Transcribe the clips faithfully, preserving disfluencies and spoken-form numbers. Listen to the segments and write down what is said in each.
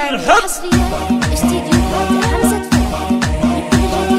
الحب. استديوهات همسة فؤاد لكل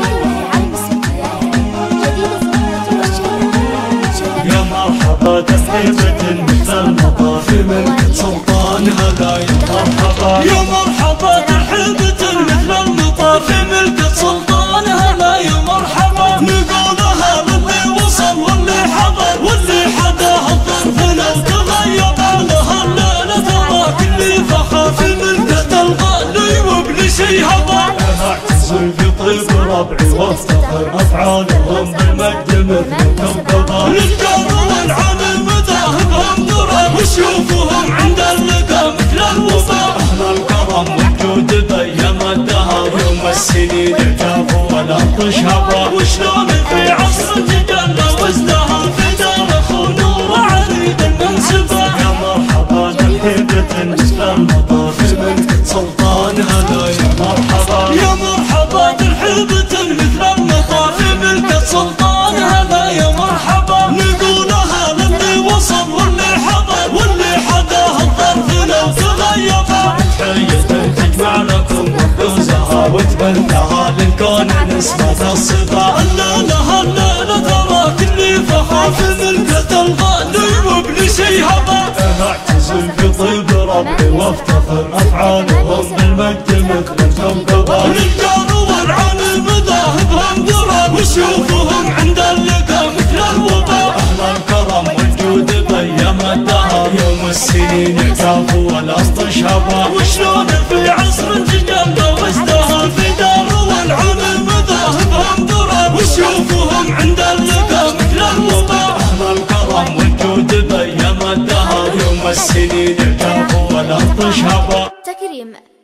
الرجال يا مرحبا ترحيبة مثل المطر في ملك سلطانها لا مرحبا. يا مرحبا ترحيبة مثل المطر في ملك سلطانها لا يا مرحبا. نقولها للي وصل واللي حضر واللي حداها الظرف لو تغيب لها الليلة ترى كل فخر في ملكة الغالي وابن شي هضر. انا اعتزل في طيب ربعي وافتخر افعالهم بالمجد مثلكم قضاء. للجار والعالم مذاهبهم درر وشوفهم عند اللقا مثل الوفاء. اهل الكرم والجود بيم الدهر يوم السنين اعجاب ولا تشهبا. وشلون في عصر تجلى وازدهر في دار اخو نور عريض المنسبة. يا مرحبا ترحيبة مثل المطر في ملكة سلطانها لا يا مرحبا. يا مرحبا ترحيبة مثل المطر في ملكة سلطانها لا يا مرحبا. نقولها للي وصل واللي حضر واللي حداها الظرف لو تغيبا. تحية تجمع لكم وحوزها وتبنها للكون نسبة الصفا. الليلة الليلة ترى كل فخر في ملكة الغالي وابن شي هبا. انا اعتزل في طيب ربي وافتخر افعالهم بالمجد مثلكم قضاء. للجار والعالم مذاهبهم درر وشوفهم عند اللقا مثل الوباء. اهل الكرم والجود بيم الدهر يوم السنين اعتاف ولا استشهبا. وشلون في عصر تجلى وازدهر في دار والعالم مذاهبهم درر وشوفهم عند اللقا مثل الوباء. اهل الكرم والجود بيم الدهر يوم السنين اعتاف ولا استشهبا. تكريم